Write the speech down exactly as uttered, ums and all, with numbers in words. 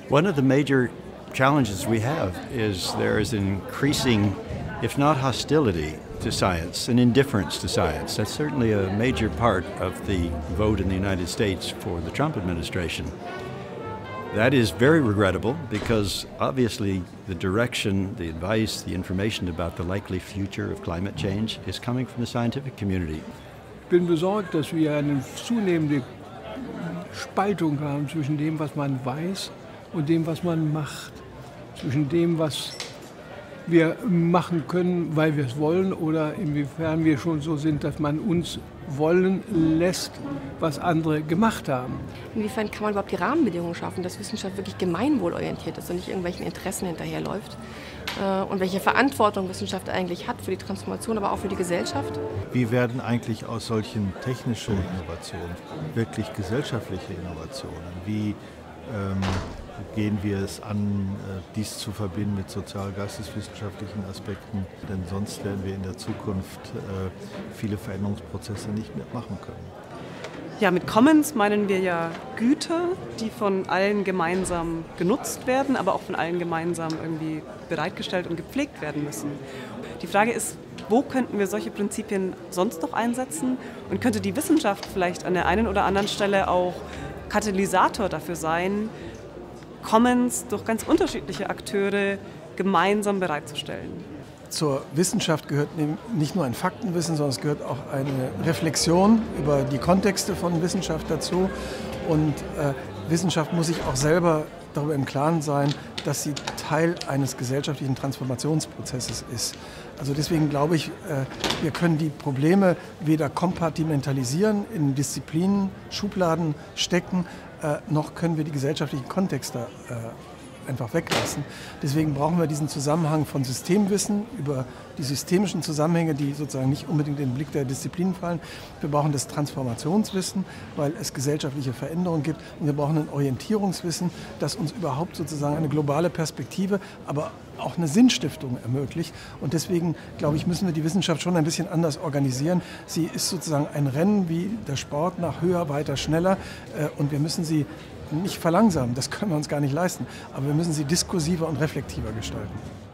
One of the major challenges we have is there is an increasing, if not hostility, to science and indifference to science. That's certainly a major part of the vote in the United States for the Trump administration. That is very regrettable because obviously the direction, the advice, the information about the likely future of climate change is coming from the scientific community. Ich bin besorgt, dass wir eine zunehmende Spaltung haben zwischen dem, was man weiß, und dem, was man macht. Zwischen dem, was wir machen können, weil wir es wollen, oder inwiefern wir schon so sind, dass man uns wollen lässt, was andere gemacht haben. Inwiefern kann man überhaupt die Rahmenbedingungen schaffen, dass Wissenschaft wirklich gemeinwohlorientiert ist und nicht irgendwelchen Interessen hinterherläuft? Und welche Verantwortung Wissenschaft eigentlich hat für die Transformation, aber auch für die Gesellschaft? Wie werden eigentlich aus solchen technischen Innovationen wirklich gesellschaftliche Innovationen? Wie ähm, gehen wir es an, dies zu verbinden mit sozial-geisteswissenschaftlichen Aspekten? Denn sonst werden wir in der Zukunft äh, viele Veränderungsprozesse nicht mehr machen können. Ja, mit Commons meinen wir ja Güter, die von allen gemeinsam genutzt werden, aber auch von allen gemeinsam irgendwie bereitgestellt und gepflegt werden müssen. Die Frage ist, wo könnten wir solche Prinzipien sonst noch einsetzen? Und könnte die Wissenschaft vielleicht an der einen oder anderen Stelle auch Katalysator dafür sein, Commons durch ganz unterschiedliche Akteure gemeinsam bereitzustellen? Zur Wissenschaft gehört nicht nur ein Faktenwissen, sondern es gehört auch eine Reflexion über die Kontexte von Wissenschaft dazu. Und äh, Wissenschaft muss sich auch selber darüber im Klaren sein, dass sie Teil eines gesellschaftlichen Transformationsprozesses ist. Also deswegen glaube ich, äh, wir können die Probleme weder kompartimentalisieren, in Disziplinen, Schubladen stecken, äh, noch können wir die gesellschaftlichen Kontexte äh, einfach weglassen. Deswegen brauchen wir diesen Zusammenhang von Systemwissen über die systemischen Zusammenhänge, die sozusagen nicht unbedingt in den Blick der Disziplinen fallen. Wir brauchen das Transformationswissen, weil es gesellschaftliche Veränderungen gibt. Und wir brauchen ein Orientierungswissen, das uns überhaupt sozusagen eine globale Perspektive, aber auch eine Sinnstiftung ermöglicht. Und deswegen, glaube ich, müssen wir die Wissenschaft schon ein bisschen anders organisieren. Sie ist sozusagen ein Rennen wie der Sport nach höher, weiter, schneller. Und wir müssen sie nicht verlangsamen, das können wir uns gar nicht leisten. Aber wir müssen sie diskursiver und reflektiver gestalten.